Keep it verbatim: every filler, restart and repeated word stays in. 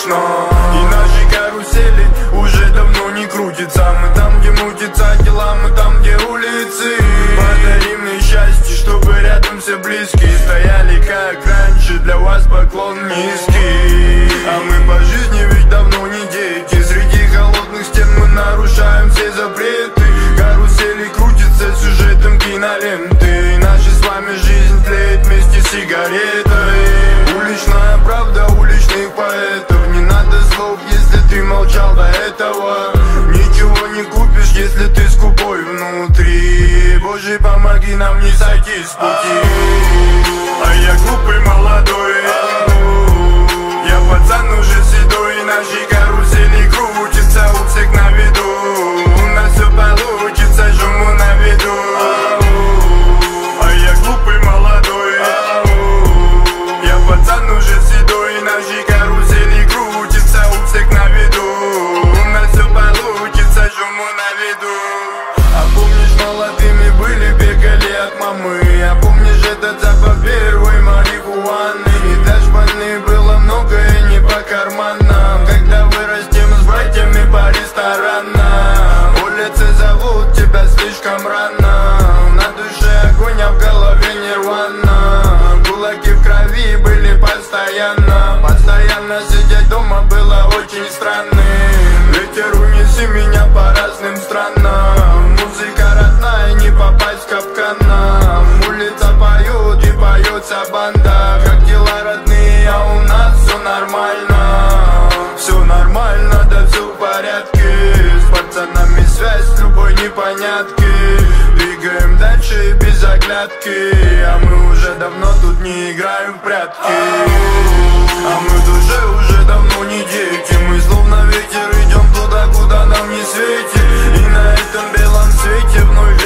скучно. И наши карусели уже давно не крутятся. Мы там, где мутятся дела, мы там, где улицы. Подари мне счастье, чтобы рядом все близкие стояли, как раньше, для вас поклон низкий. А мы по жизни ведь давно не дети. Среди холодных стен мы нарушаем все запреты. Карусели крутятся сюжетом киноленты. Наша с вами жизнь тлеет вместе с сигаретой. Уличная правда уличных поэтов. Не надо слов, если ты молчал до этого. Ничего не купишь, если ты скупой внутри. Боже, помоги нам не сойти с пути. А я глупый молодой, я пацан уже седой. Наши карусели крутятся у всех на виду. У нас все получится, жму на виду. А я глупый молодой, я пацан уже седой. Наши карусели крутятся у всех на виду. У нас все получится, жму на виду. А помнишь, молодыми были, бегали от мамы. А помнишь этот запах первой марихуаны? И даже больных было много и не по карманам. Когда вырастем с братьями по ресторанам, улицы зовут тебя слишком рано. На душе огонь, а в голове нирвана. Кулаки в крови были постоянно. Постоянно сидеть дома было очень странным. Ветер, унеси меня по разным странам. Музыка родная, не попасть в капкана. Улица поет и поется банда. Как дела, родные, а у нас все нормально. Все нормально, да все в порядке. С пацанами связь с любой непонятки. Двигаем дальше без оглядки. А мы уже давно тут не играем в прятки. А мы в душе уже давно не дети. Мы словно ветер идем туда, куда нам не светит. И на этом белом свете вновь